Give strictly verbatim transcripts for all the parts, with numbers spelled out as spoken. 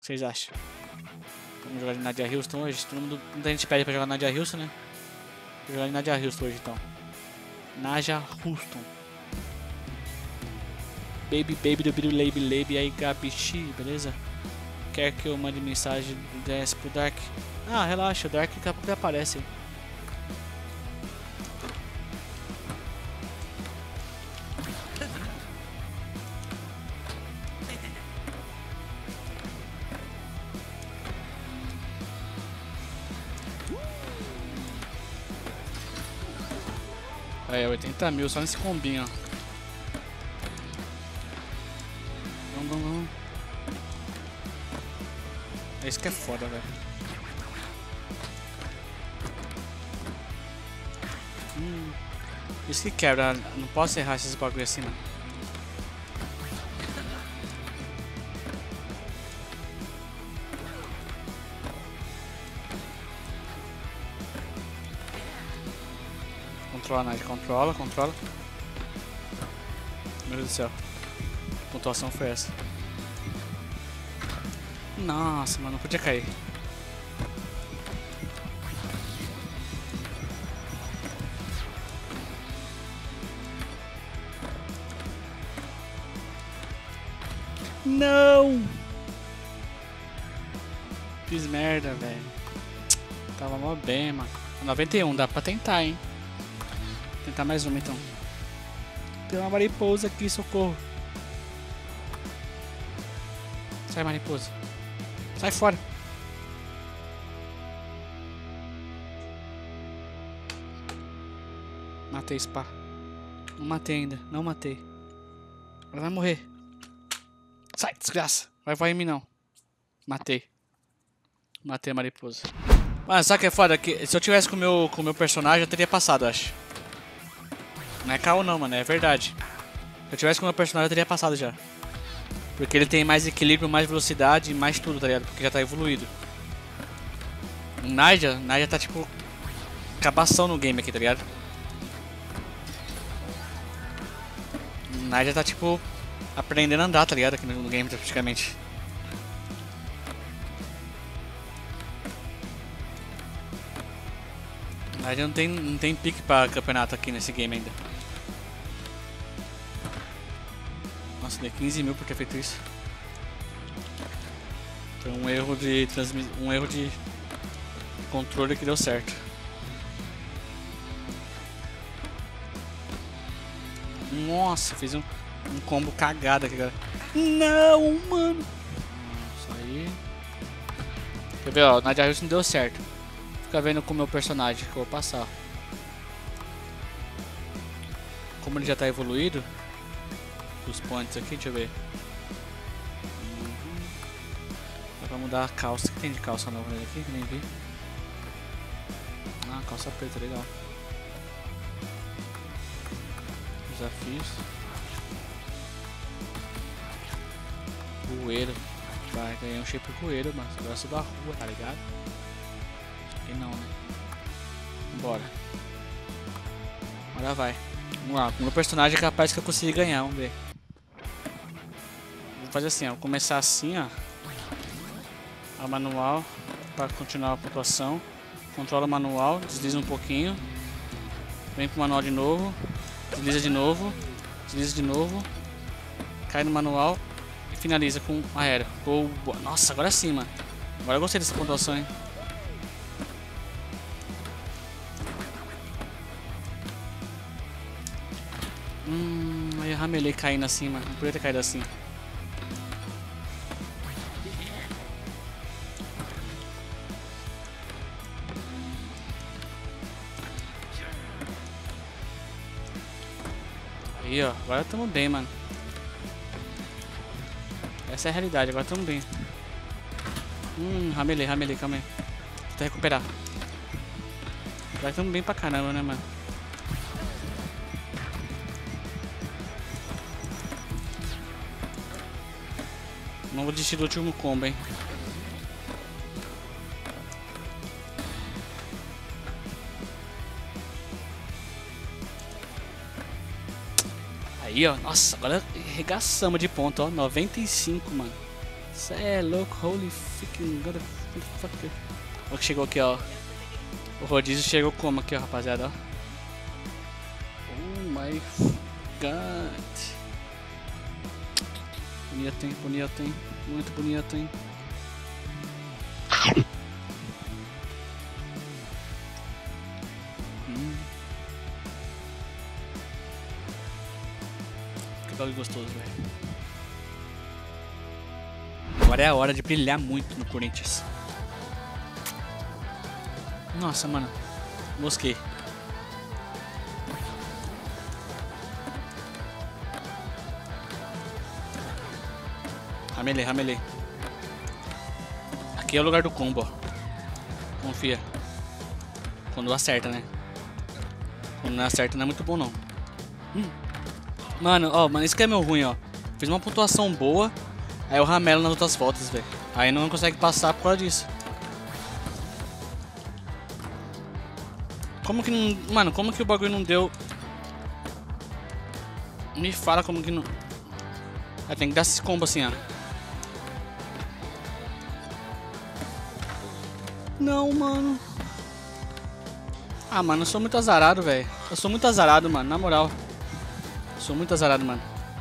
que vocês acham? Vamos jogar de Nadia Houston hoje? Todo mundo, muita gente pede pra jogar Nadia Houston, né? Vou jogar de Nadia Houston hoje então. Nadia Houston. Baby, baby, do biru, baby, baby, aí Gabichi, beleza? Quer que eu mande mensagem do D S pro Dark? Ah, relaxa, o Dark daqui a pouco aparece. É, oitenta mil só nesse combinho, ó. Vamos, vamos, vamos. É isso que é foda, velho. Hum, isso que quebra. Não posso errar esses bagulho assim, mano. Controla, Nath. Controla, controla. Meu Deus do céu. A pontuação foi essa. Nossa, mano, não podia cair. Não! Fiz merda, velho. Tava mó bem, mano. noventa e um, dá pra tentar, hein? Tentar mais uma, então. Tem uma mariposa aqui, socorro. Sai, mariposa. Sai fora. Matei, Spa. Não matei ainda. Não matei. Ela vai morrer. Sai, desgraça. Vai voar em mim, não. Matei. Matei a mariposa. Mano, sabe o que é foda? Que se eu tivesse com o meu, com o meu personagem, eu teria passado, eu acho. Não é caô não, mano. É verdade. Se eu tivesse com o meu personagem, eu teria passado já. Porque ele tem mais equilíbrio, mais velocidade e mais tudo, tá ligado? Porque já tá evoluído. O Nadia, Nadia tá tipo... Cabação no game aqui, tá ligado? O Nadia tá tipo... Aprendendo a andar, tá ligado? Aqui no game, praticamente. O Nadia não tem, não tem pique pra campeonato aqui nesse game ainda. Nossa, dei quinze mil por ter feito isso. Foi um erro de transmissão, um erro de controle que deu certo. Nossa, fiz um, um combo cagado aqui agora. Não, mano. Isso aí. Quer ver, ó, Nadia Houston não deu certo. Fica vendo com o meu personagem que eu vou passar. Como ele já tá evoluído. Os pontos aqui, deixa eu ver. Uhum. Dá pra mudar a calça. O que tem de calça nova nele aqui? Nem vi. Ah, calça preta, legal. Desafios. Coelho. Vai, ganhei um shape coelho, mas agora eu sou da rua, tá ligado? E não, né? Bora. Agora vai. Vamos lá, com o meu personagem é capaz que eu consiga ganhar, vamos ver. Vou fazer assim, ó, vou começar assim, ó. A manual, para continuar a pontuação. Controla o manual, desliza um pouquinho. Vem pro manual de novo. Desliza de novo. Desliza de novo. Cai no manual. E finaliza com aéreo. Boa. Nossa, agora sim, mano. Agora eu gostei dessa pontuação, hein. Hum, aí eu ramelei caindo assim, mano. Não podia ter caído assim. Aí, ó. Agora tamo bem, mano. Essa é a realidade. Agora tamo bem. Hum, ramelei, ramelei. Calma aí. Tenta recuperar. Agora tamo bem pra caramba, né, mano. Não vou desistir do último combo, hein. Aí, ó. Nossa, agora arregaçamos de ponto, ó. noventa e cinco, mano. Cê é louco, holy freaking motherfucker. Olha que chegou aqui, ó. O rodízio chegou como aqui, ó, rapaziada, ó. Oh my god. Bonito, hein, bonito, hein. Muito bonito, hein. Hum. Que bagulho gostoso, velho. Agora é a hora de brilhar muito no Corinthians. Nossa, mano. Mosquei. Ramelei, ramelei. Aqui é o lugar do combo, ó. Confia. Quando acerta, né? Quando não acerta não é muito bom, não. Hum. Mano, ó, mano, isso que é meu ruim, ó. Fiz uma pontuação boa, aí eu ramelo nas outras voltas, velho. Aí não consegue passar por causa disso. Como que não... Mano, como que o bagulho não deu... Me fala como que não... Ah, tem que dar esse combo assim, ó. Não, mano. Ah, mano, eu sou muito azarado, velho. Eu sou muito azarado, mano, na moral. Eu sou muito azarado, mano.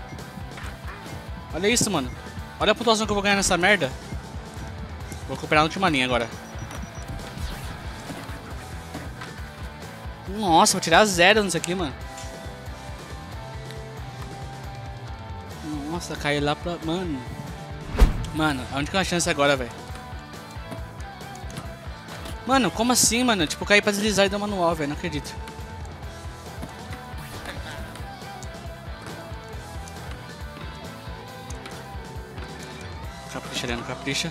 Olha isso, mano. Olha a pontuação que eu vou ganhar nessa merda. Vou recuperar na última linha agora. Nossa, vou tirar zero nisso aqui, mano. Nossa, caiu lá pra... Mano. Mano, a única chance agora, velho. Mano, como assim, mano? Tipo, caí pra deslizar e deu manual, velho. Não acredito. Capricha, Leandro, capricha.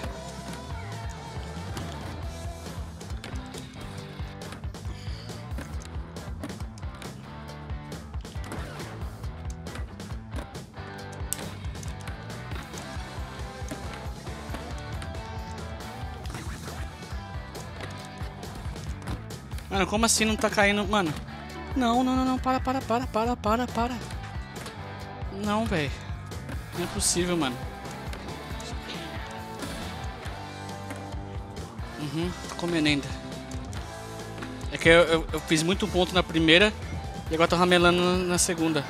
Mano, como assim não tá caindo? Mano. Não, não, não, não. Para, para, para, para, para, para. Não, velho. Não é possível, mano. Uhum, tô comendo ainda. É que eu, eu, eu fiz muito ponto na primeira e agora tô ramelando na, na segunda.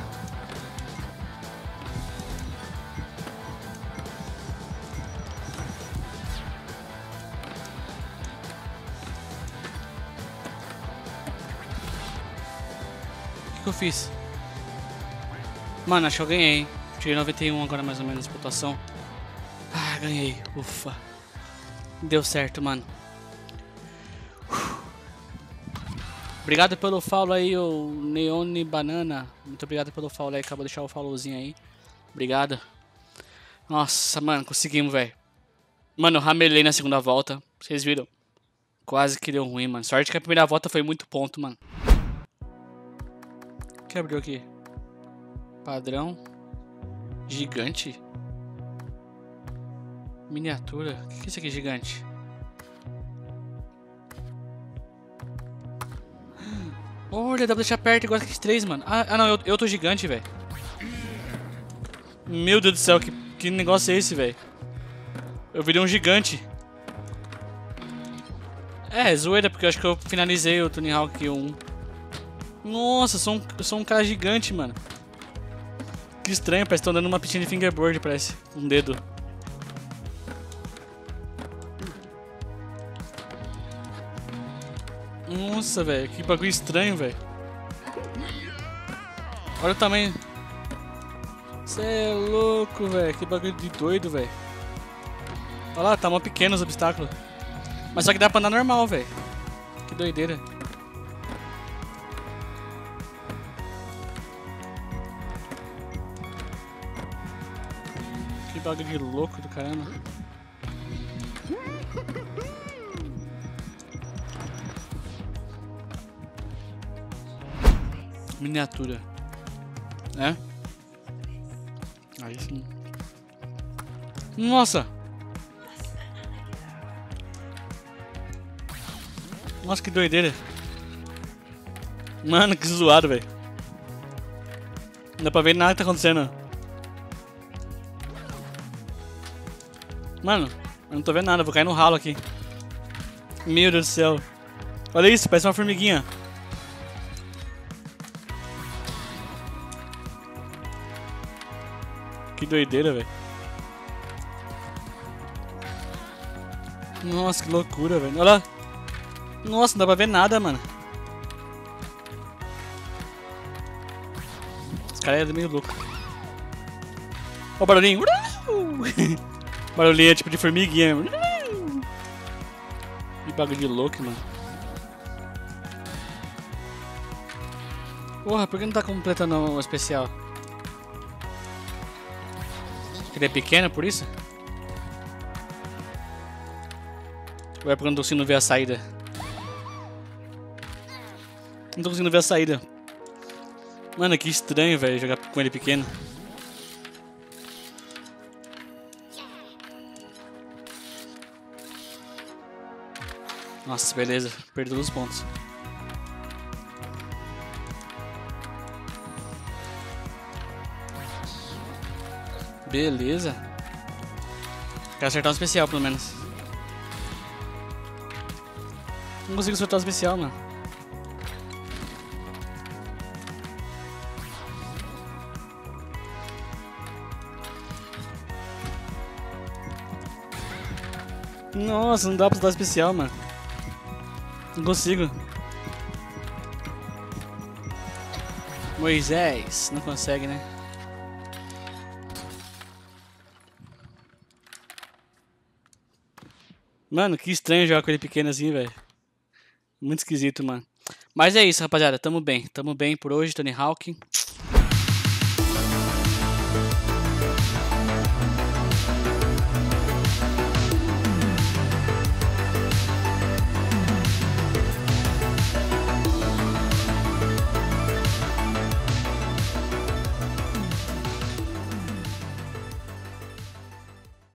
O que, que eu fiz? Mano, acho que eu ganhei. Tirei noventa e um agora mais ou menos de pontuação. Ah, ganhei. Ufa. Deu certo, mano. Obrigado pelo follow aí, o Neone Banana. Muito obrigado pelo follow aí. Acabou de deixar o followzinho aí. Obrigado. Nossa, mano, conseguimos, velho. Mano, eu ramelei na segunda volta. Vocês viram? Quase que deu ruim, mano. Sorte que a primeira volta foi muito ponto, mano. O que abriu aqui? Padrão. Gigante. Miniatura. O que é isso aqui, gigante? Olha, dá pra deixar perto igual aqueles três, mano. Ah, ah não, eu, eu tô gigante, velho. Meu Deus do céu, que, que negócio é esse, velho? Eu virei um gigante. É, zoeira, porque eu acho que eu finalizei o Tony Hawk aqui, um. Nossa, eu sou um, eu sou um cara gigante, mano. Que estranho, parece que tô andando uma piscina de fingerboard, parece. Um dedo. Nossa, velho, que bagulho estranho, velho. Olha o tamanho. Cê é louco, velho. Que bagulho de doido, velho. Olha lá, tá mó pequeno os obstáculos. Mas só que dá pra andar normal, velho. Que doideira. Que bagulho de louco do caramba. Miniatura. É? Aí sim. Nossa! Nossa, que doideira. Mano, que zoado, velho. Não dá pra ver nada que tá acontecendo. Mano, eu não tô vendo nada, eu vou cair no ralo aqui. Meu Deus do céu. Olha isso, parece uma formiguinha. Que doideira, velho. Nossa, que loucura, velho. Olha lá. Nossa, não dá pra ver nada, mano. Esse cara é meio louco. Olha o barulhinho. Barulhinho é tipo de formiguinha. Que bagulho de louco, mano. Porra, por que não tá completando o especial? Ele é pequeno, por isso? Ou é porque eu não tô conseguindo ver a saída? Não tô conseguindo ver a saída. Mano, que estranho, velho, jogar com ele pequeno. Nossa, beleza. Perdi todos os pontos. Beleza. Quero acertar um especial, pelo menos. Não consigo acertar o especial, mano. Nossa, não dá pra acertar especial, mano. Não consigo. Moisés, não consegue, né? Mano, que estranho jogar com ele pequeno assim, velho. Muito esquisito, mano. Mas é isso, rapaziada. Tamo bem. Tamo bem por hoje, Tony Hawk.